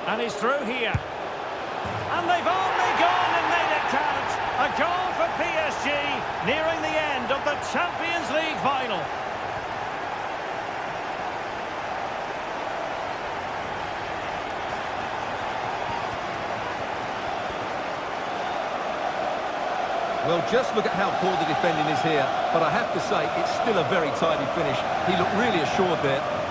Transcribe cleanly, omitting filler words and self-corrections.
And he's through here. And they've only gone and made it count. A goal for PSG, nearing the end of the Champions League final. Well, just look at how poor the defending is here. But I have to say, it's still a very tidy finish. He looked really assured there.